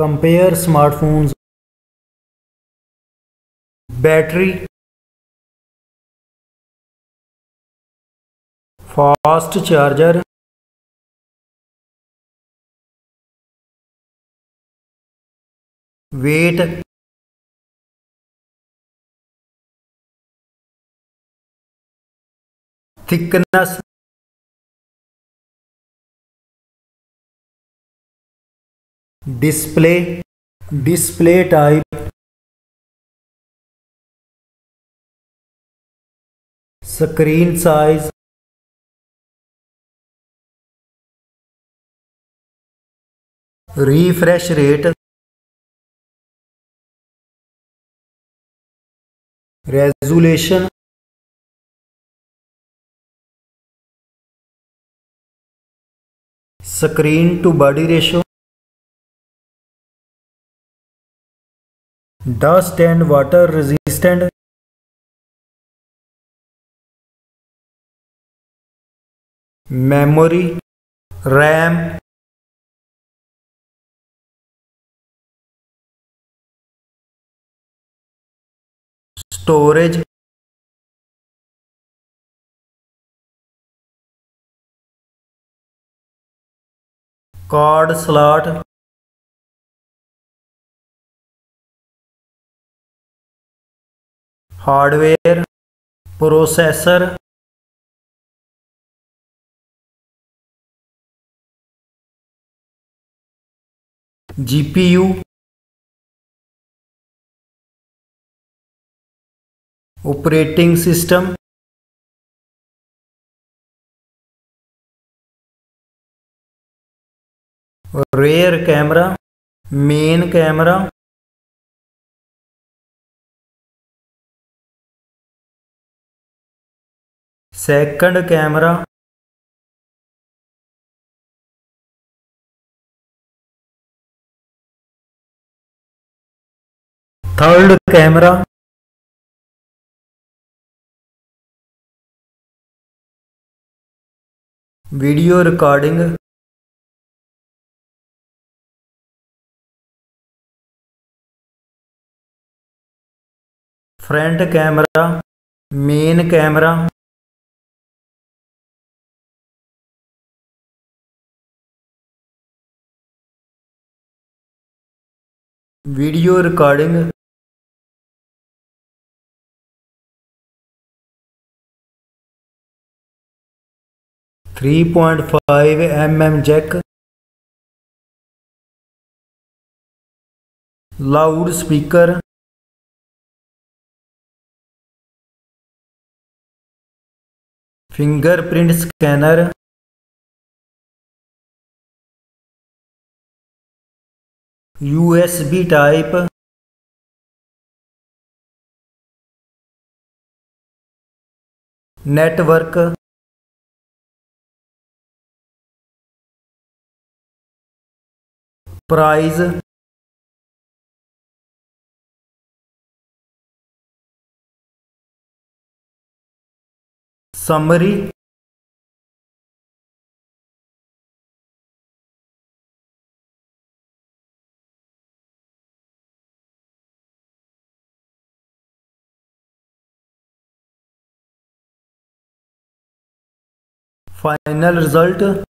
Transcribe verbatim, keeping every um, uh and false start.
Compare smartphones, battery, fast charger, weight, thickness, display, display type, screen size, refresh rate, resolution, screen to body ratio, dust and water resistant, memory, RAM, storage, card slot, hardware, processor, G P U, operating system, rear camera, main camera, second camera, third camera, video recording, front camera, main camera, video recording, three point five millimeter jack, loudspeaker, fingerprint scanner, U S B type, network, price, summary, final result.